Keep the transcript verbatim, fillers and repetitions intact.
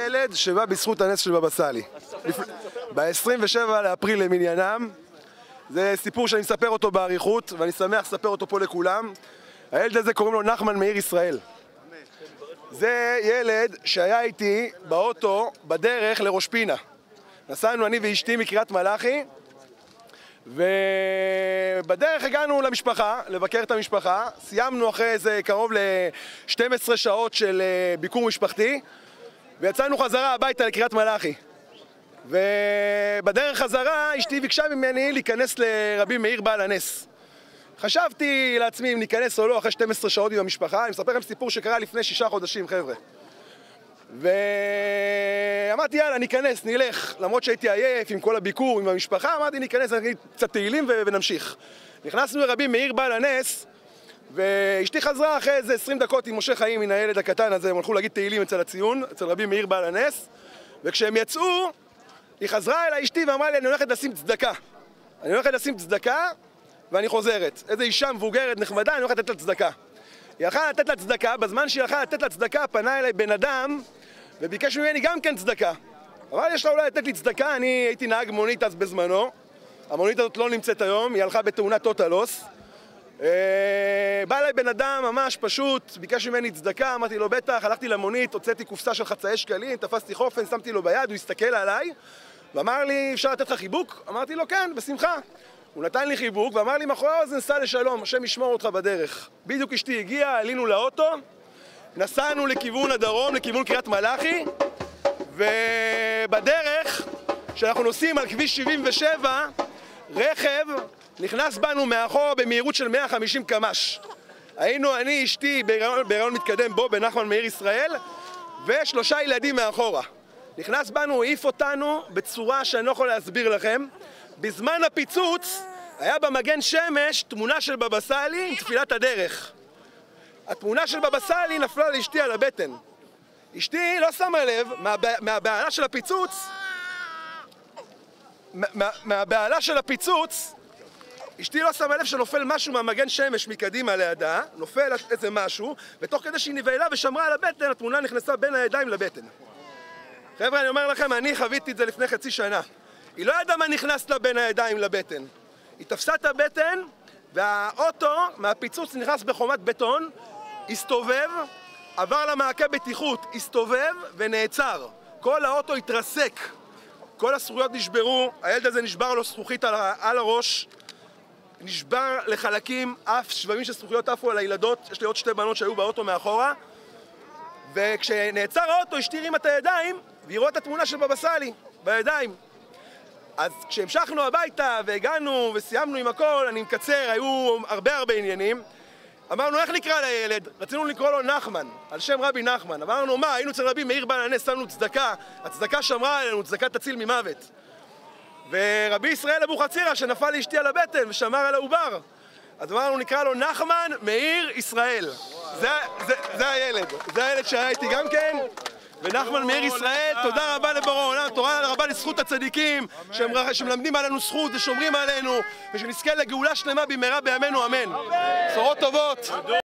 ילד שבא בזכות הנס של בבא סאלי. ב-עשרים ושבעה לאפריל למניינם. זה סיפור שאני מספר אותו באריכות, ואני שמח לספר אותו פה לכולם. הילד הזה קוראים לו נחמן מאיר ישראל. זה ילד שהיה איתי באוטו בדרך לראש פינה. נסענו אני ואשתי מקריית מלאכי, ובדרך הגענו למשפחה, לבקר את המשפחה. סיימנו אחרי איזה קרוב ל-שתים עשרה שעות של ביקור משפחתי, ויצאנו חזרה הביתה לקריית מלאכי. ובדרך חזרה אשתי ביקשה ממני להיכנס לרבי מאיר בעל הנס. חשבתי לעצמי אם ניכנס או לא אחרי שתים עשרה שעות עם המשפחה. אני מספר לכם סיפור שקרה לפני שישה חודשים, חבר'ה. ואמרתי יאללה ניכנס, נלך, למרות שהייתי עייף עם כל הביקור עם המשפחה. אמרתי ניכנס, נגיד קצת תהילים ונמשיך. נכנסנו לרבי מאיר בעל הנס, ואשתי חזרה אחרי איזה עשרים דקות עם משה חיים, מן הילד הקטן הזה. הם הלכו להגיד תהילים אצל הציון, אצל רבי מאיר בעל הנס. וכשהם יצאו, היא חזרה אל אשתי ואמרה לי אני הולכת לשים צדקה. אני הולכת לשים צדקה ואני חוזרת. איזו אישה מבוגרת נחמדה, אני הולכת לתת לה צדקה. היא הלכה לתת לה צדקה, בזמן שהיא הלכה לתת לה צדקה פנה אליי בן אדם וביקש ממני גם כן צדקה. אמר לי יש לה אולי לתת לי צדקה, אני הייתי נהג מונית אז בזמנו. המונית הזאת לא נמצאת היום, היא הלכה בתאונת טוטלוס. בא אליי בן אדם ממש פשוט, ביקש ממני צדקה, אמרתי לו בטח, הלכתי למונית, הוצאתי קופסה של חצאי שקלים, תפסתי חופן, שמתי לו ביד, הוא הסתכל עליי ואמר לי אפשר לתת לך חיבוק? אמרתי לו כן, בשמחה. הוא נתן לי חיבוק ואמר לי מאחורי האוזן סע לשלום, השם ישמור אותך בדרך. בדיוק אשתי הגיעה, עלינו לאוטו, נסענו לכיוון הדרום, לכיוון קריית מלאכי, ובדרך שאנחנו נוסעים על כביש שבעים ושבע, רכב נכנס בנו מאחור במהירות של מאה וחמישים קמ"ש. היינו אני, אשתי, בהיריון מתקדם בו, בנחמן מאיר ישראל, ושלושה ילדים מאחורה. נכנס בנו, העיף אותנו בצורה שאני לא יכול להסביר לכם. בזמן הפיצוץ היה במגן שמש תמונה של בבא סאלי עם תפילת הדרך. התמונה של בבא סאלי נפלה לאשתי על הבטן. אשתי לא שמה לב, מהבעלה של הפיצוץ, מה, מהבעלה של הפיצוץ, אשתי לא שמה לב שנופל משהו מהמגן שמש מקדימה לידה, נופל איזה משהו, ותוך כדי שהיא נבהלה ושמרה על הבטן, התמונה נכנסה בין הידיים לבטן. חבר'ה, אני אומר לכם, אני חוויתי את זה לפני חצי שנה. היא לא ידעה מה נכנס לה בין הידיים לבטן. היא תפסה את הבטן, והאוטו מהפיצוץ נכנס בחומת בטון, הסתובב, עבר למעקה בטיחות, הסתובב ונעצר. כל האוטו התרסק. כל הזכוכיות נשברו, הילד הזה נשבר לו זכוכית על, על הראש, נשבר לחלקים, אף שבבים של זכוכיות עפו על הילדות. יש לי עוד שתי בנות שהיו באוטו מאחורה, וכשנעצר האוטו אשתי הרימה את הידיים והיא רואה את התמונה של בבא סאלי בידיים. אז כשהמשכנו הביתה והגענו וסיימנו עם הכל, אני מקצר, היו הרבה הרבה עניינים. אמרנו איך נקרא לילד? רצינו לקרוא לו נחמן, על שם רבי נחמן. אמרנו מה, היינו אצל רבי מאיר בעל הנס, שמנו צדקה, הצדקה שמרה עלינו, צדקה תציל ממוות. ורבי ישראל אבוחצירא שנפל לאשתי על הבטן ושמר על העובר, אז אמרנו נקרא לו נחמן מאיר ישראל. זה, זה, זה הילד, זה הילד שהיה איתי גם כן. ונחמן מאיר ישראל, תודה רבה לבורא העולם, תודה רבה לזכות הצדיקים שמלמדים עלינו זכות ושומרים עלינו, ושנזכה לגאולה שלמה במהרה בימינו אמן. בשורות טובות.